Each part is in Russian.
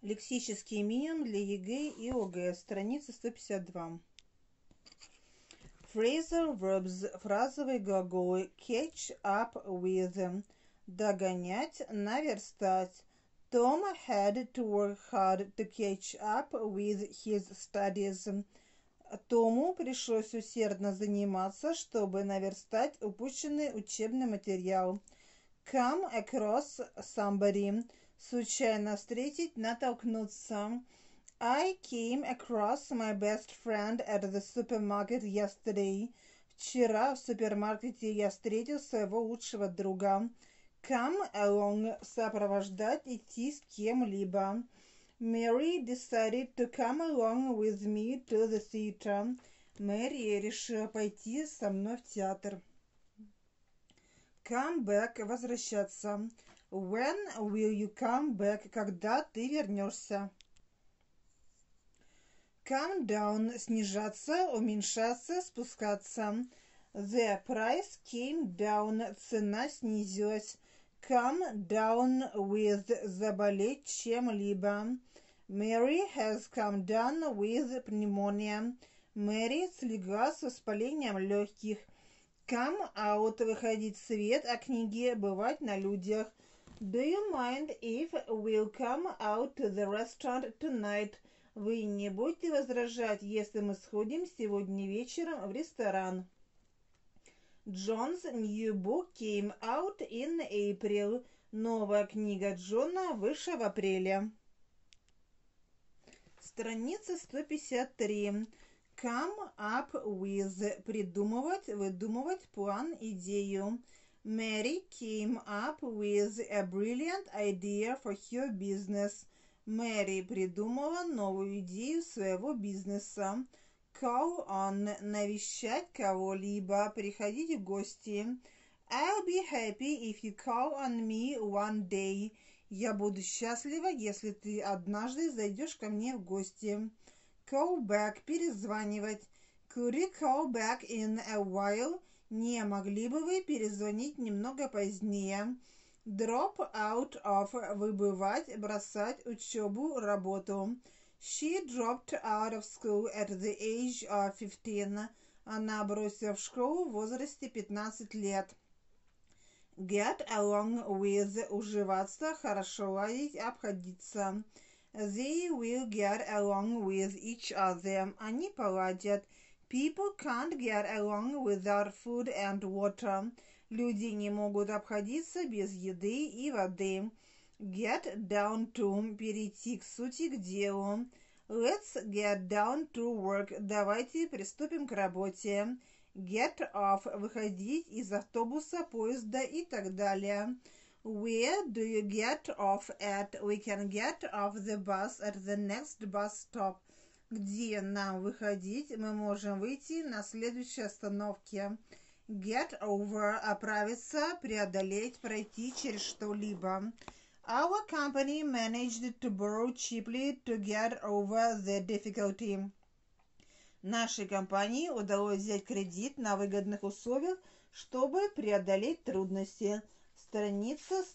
Лексический минимум для ЕГЭ и ОГЭ, страница 152. Phrasal verbs, фразовые глаголы catch up with, догонять, наверстать. Tom had to work hard to catch up with his studies. Тому пришлось усердно заниматься, чтобы наверстать упущенный учебный материал. Come across somebody, случайно встретить, натолкнуться. I came across my best friend at the supermarket yesterday. Вчера в супермаркете я встретил своего лучшего друга. Come along, сопровождать, идти с кем-либо. Mary decided to come along with me to the theater. Мэри решила пойти со мной в театр. Come back, возвращаться. When will you come back? Когда ты вернешься? Come down, снижаться, уменьшаться, спускаться. The price came down, цена снизилась. Come down with, заболеть чем-либо. Mary has come down with pneumonia. Мэри слегла с воспалением легких. Come out, выходить в свет, о книге, бывать на людях. Do you mind if we'll come out to the restaurant tonight? Вы не будете возражать, если мы сходим сегодня вечером в ресторан. John's new book came out in April. Новая книга Джона вышла в апреле. Страница 153. Come up with. Придумывать, выдумывать, план, идею. Mary came up with a brilliant idea for her business. Мэри придумала новую идею своего бизнеса. Call on, навещать кого-либо, приходить в гости. I'll be happy if you call on me one day. Я буду счастлива, если ты однажды зайдешь ко мне в гости. Call back, перезванивать. Could you call back in a while? Не могли бы вы перезвонить немного позднее? Drop out of, выбывать, бросать учебу, работу. She dropped out of school at the age of 15. Она бросила в школу в возрасте 15 лет. Get along with, уживаться, хорошо ладить, обходиться. They will get along with each other. Они поладят. People can't get along without food and water. Люди не могут обходиться без еды и воды. Get down to, перейти к сути, к делу. Let's get down to work. Давайте приступим к работе. Get off, выходить из автобуса, поезда и так далее. Where do you get off at? We can get off the bus at the next bus stop. Где нам выходить? Мы можем выйти на следующей остановке. Get over, оправиться, преодолеть, пройти через что-либо. Our company managed to borrow cheaply to get over the difficulty. Нашей компании удалось взять кредит на выгодных условиях, чтобы преодолеть трудности. Страница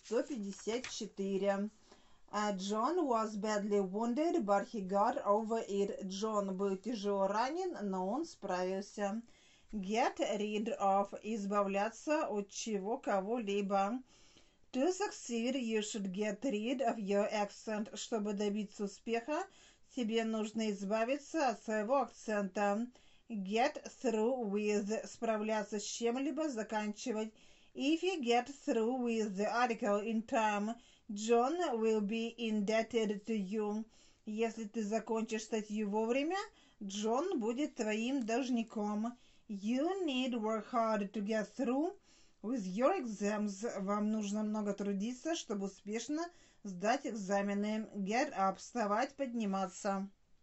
154. John was badly wounded, but he got over it. Джон был тяжело ранен, но он справился. Get rid of, избавляться от чего кого-либо. To succeed, you should get rid of your accent. Чтобы добиться успеха, тебе нужно избавиться от своего акцента. Get through with, справляться с чем-либо, заканчивать. If you get through with the article in time, John will be indebted to you. Если ты закончишь статью вовремя, Джон будет твоим должником. You need work hard to get through with your exams. Вам нужно много трудиться, чтобы успешно сдать экзамены. Get up, вставать, подниматься.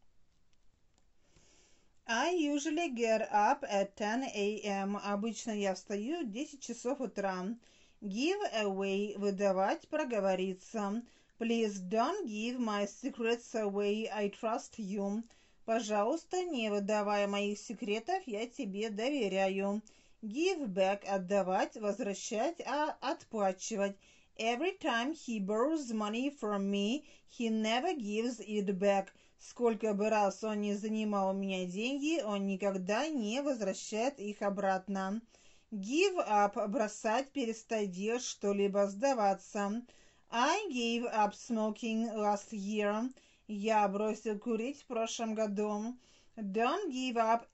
I usually get up at 10 a.m. Обычно я встаю в 10 часов утра. Give away, выдавать, проговориться. Please don't give my secrets away, I trust you. Пожалуйста, не выдавай моих секретов, я тебе доверяю. Give back, отдавать, возвращать, отплачивать. Every time he borrows money from me, he never gives it back. Сколько бы раз он не занимал у меня деньги, он никогда не возвращает их обратно. Give up – бросать, перестать делать что-либо, сдаваться. I gave up smoking last year. Я бросил курить в прошлом году. Don't give up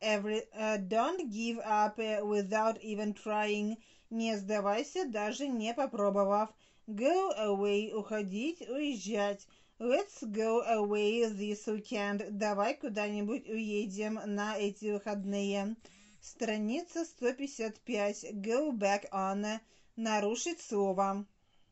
without even trying. Не сдавайся, даже не попробовав. Go away – уходить, уезжать. Let's go away this weekend. Давай куда-нибудь уедем на эти выходные. Страница 155. Go back on. Нарушить слово.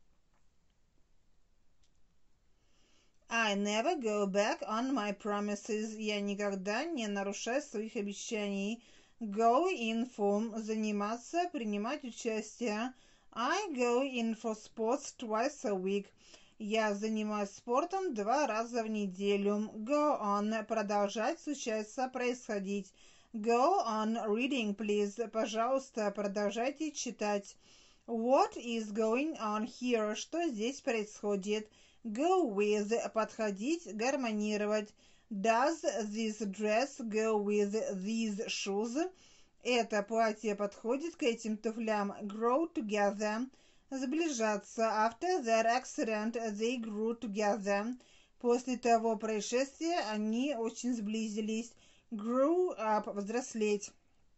I never go back on my promises. Я никогда не нарушаю своих обещаний. Go in for. Заниматься, принимать участие. I go in for sports twice a week. Я занимаюсь спортом 2 раза в неделю. Go on. Продолжать, случаться, происходить. Go on reading, please. Пожалуйста, продолжайте читать. What is going on here? Что здесь происходит? Go with. Подходить, гармонировать. Does this dress go with these shoes? Это платье подходит к этим туфлям. Grow together. Сближаться. After that accident, they grew together. После того происшествия они очень сблизились. Grew up. Взрослеть.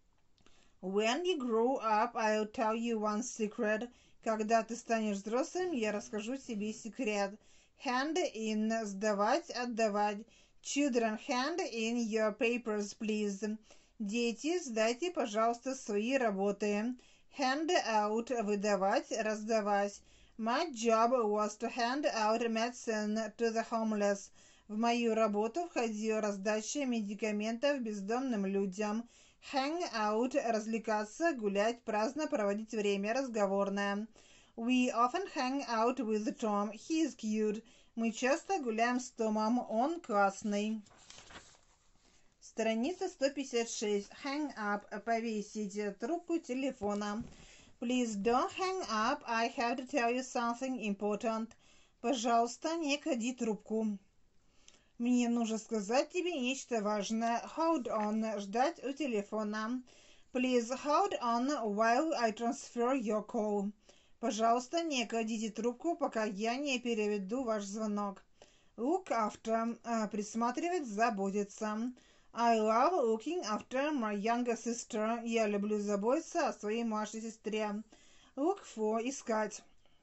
When you grow up, I'll tell you one secret. Когда ты станешь взрослым, я расскажу тебе секрет. Hand in. Сдавать, отдавать. Children, hand in your papers, please. Дети, сдайте, пожалуйста, свои работы. Hand out. Выдавать, раздавать. My job was to hand out medicine to the homeless. В мою работу входила раздача медикаментов бездомным людям. Hang out. Развлекаться, гулять, праздно проводить время, разговорное. We often hang out with Tom. He is cute. Мы часто гуляем с Томом. Он классный. Страница 156. Hang up. Повесить трубку телефона. Please don't hang up. I have to tell you something important. Пожалуйста, не клади трубку. Мне нужно сказать тебе нечто важное. Hold on. Ждать у телефона. Please hold on while I transfer your call. Пожалуйста, не кладите трубку, пока я не переведу ваш звонок. Look after. Присматривать, заботиться. I love looking after my younger sister. Я люблю заботиться о своей младшей сестре. Look for. Искать.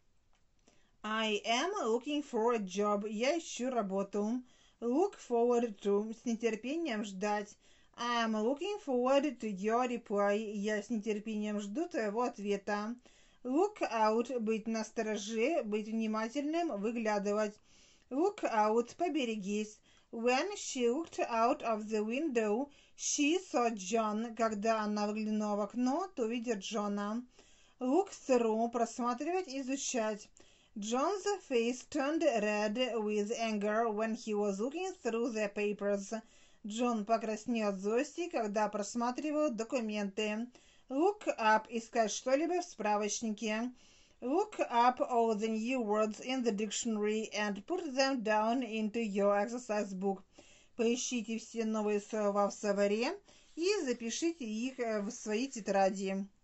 I am looking for a job. Я ищу работу. Look forward to. С нетерпением ждать. I am looking forward to your reply. Я с нетерпением жду твоего ответа. Look out. Быть настороже, быть внимательным, выглядывать. Look out. Поберегись. When she looked out of the window, she saw John. Когда она выглянула в окно, то увидит Джона. Look through. Просматривать, изучать. John's face turned red with anger when he was looking through the papers. Джон покраснел от злости, когда просматривал документы. Look up. Искать что-либо в справочнике. Look up all the new words in the dictionary and put them down into your exercise book. Поищите все новые слова в словаре и запишите их в свои тетради.